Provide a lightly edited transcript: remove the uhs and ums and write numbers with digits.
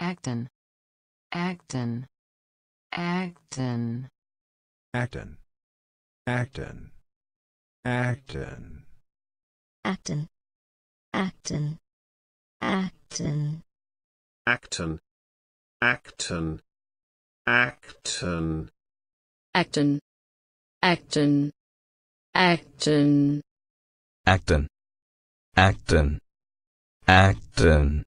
Acton, Acton, Acton, Acton, Acton, Acton. Acton, Acton, Acton. Acton, Acton, Acton. Acton, Acton, Acton. Acton, Acton, Acton.